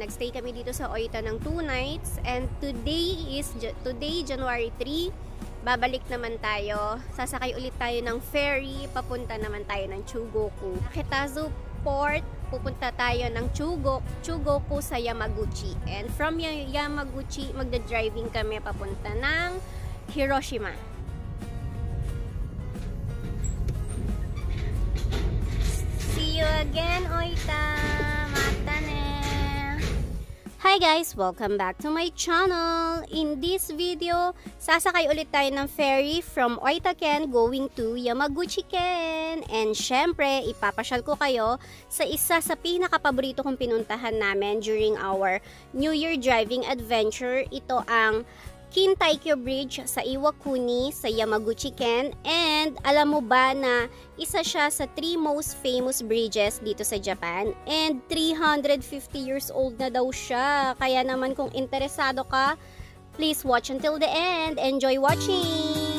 nagstay kami dito sa Oita ng 2 nights. And today, January 3, babalik naman tayo. Sasakay ulit tayo ng ferry. Papunta naman tayo ng Chugoku. Kitazu Port, pupunta tayo ng Chugoku sa Yamaguchi. And from Yamaguchi, magda-driving kami papunta ng Hiroshima. See you again, Oita! Mata ne! Hi guys! Welcome back to my channel! In this video, sasakay ulit tayo ng ferry from Oita Ken going to Yamaguchi Ken. And syempre, ipapasyal ko kayo sa isa sa pinakapaborito kong pinuntahan namin during our New Year driving adventure. Ito ang Kintaikyo Bridge sa Iwakuni sa Yamaguchi Ken. And alam mo ba na isa siya sa 3 most famous bridges dito sa Japan, and 350 years old na daw siya. Kaya naman kung interesado ka, please watch until the end. Enjoy watching!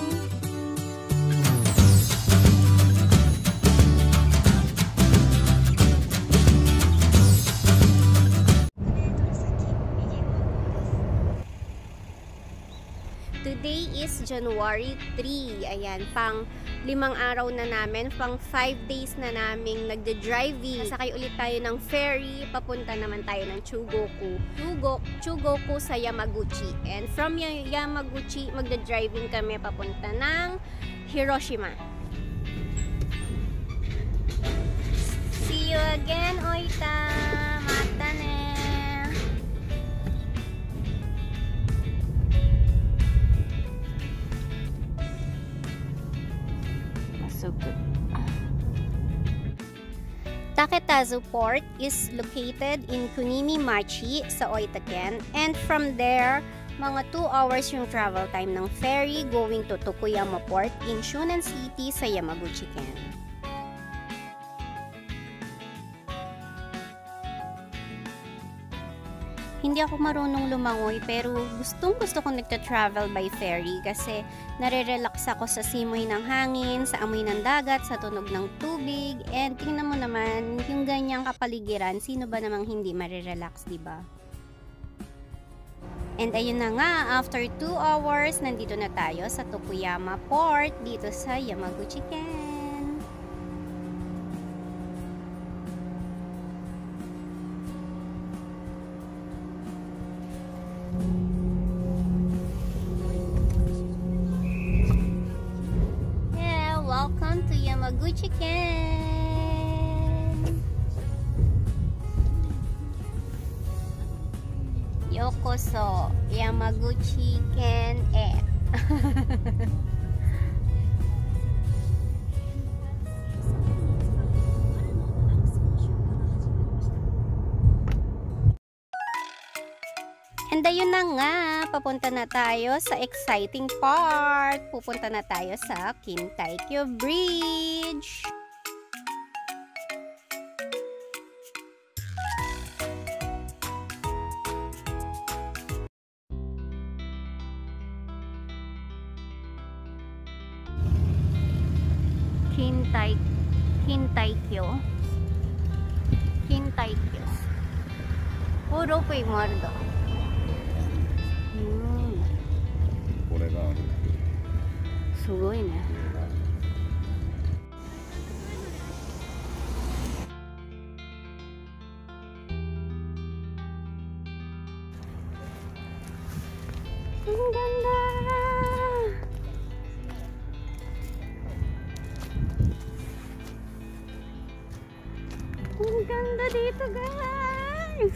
Today is January 3. Ayan, pang 5 araw na namin, pang 5 days na naming nagde-driving. Sakay ulit tayo ng ferry, papunta naman tayo ng Chugoku sa Yamaguchi. And from Yamaguchi, magde-driving kami papunta ng Hiroshima. See you again, Oita! Mata ne! Taketazu Port is located in Kunimi-machi sa Oita Ken, and from there, mga 2 hours yung travel time ng ferry going to Tokuyama Port in Shunan City sa Yamaguchi Ken. Hindi ako marunong lumangoy, pero gustong-gusto kong nagta-travel by ferry kasi nare-relax ako sa simoy ng hangin, sa amoy ng dagat, sa tunog ng tubig, and tingnan mo naman yung ganyang kapaligiran, sino ba namang hindi mare-relax, diba? And ayun na nga, after 2 hours, nandito na tayo sa Tokuyama Port dito sa Yamaguchi Ken. Welcome to Yamaguchi Ken! Yokoso Yamaguchi Ken e! And ayun na nga, papunta na tayo sa exciting part. Pupunta na tayo sa Kintaikyo Bridge. Kintaikyo. Puro po yung mordo. これがある。 すごいね。Ang ganda! Ang ganda dito, guys!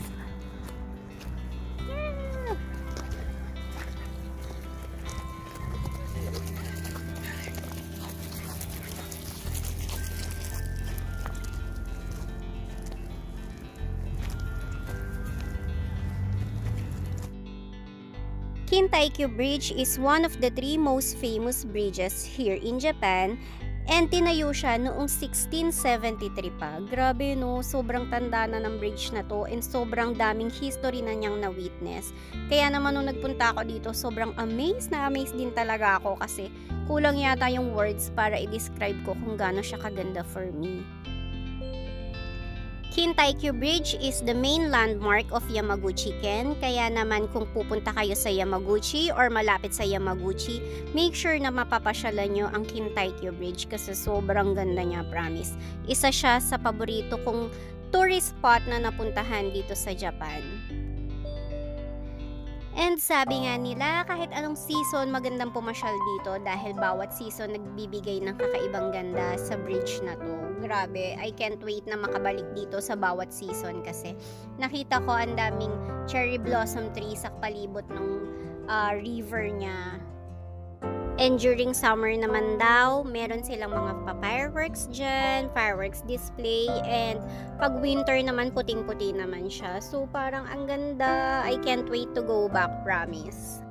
Kintaikyo Bridge is one of the 3 most famous bridges here in Japan, and tinayo siya noong 1673 pa. Grabe no, sobrang tanda na ng bridge na to, and sobrang daming history na niyang na-witness. Kaya naman nung nagpunta ako dito, sobrang amazed din talaga ako kasi kulang yata yung words para i-describe ko kung gaano siya kaganda for me. Kintaikyo Bridge is the main landmark of Yamaguchi Ken, kaya naman kung pupunta kayo sa Yamaguchi or malapit sa Yamaguchi, make sure na mapapasyalan nyo ang Kintaikyo Bridge kasi sobrang ganda niya, promise. Isa siya sa paborito kong tourist spot na napuntahan dito sa Japan. And sabi nga nila, kahit anong season magandang pumasyal dito dahil bawat season nagbibigay ng kakaibang ganda sa bridge na to. Grabe, I can't wait na makabalik dito sa bawat season kasi nakita ko ang daming cherry blossom tree sa palibot ng river niya. And during summer naman daw, meron silang mga fireworks dyan, fireworks display, and pag winter naman, puting-puti naman siya. So, parang ang ganda. I can't wait to go back, promise.